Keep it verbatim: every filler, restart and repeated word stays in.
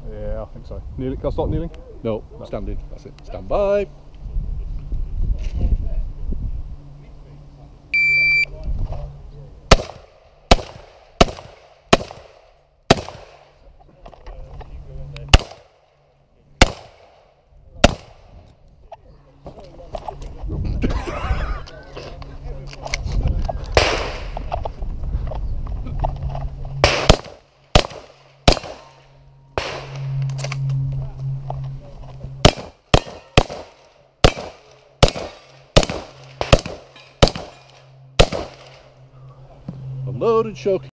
Yeah, I think so. Kneeling, can I start kneeling? No, no, standing. That's it. Stand by. Unload and choke.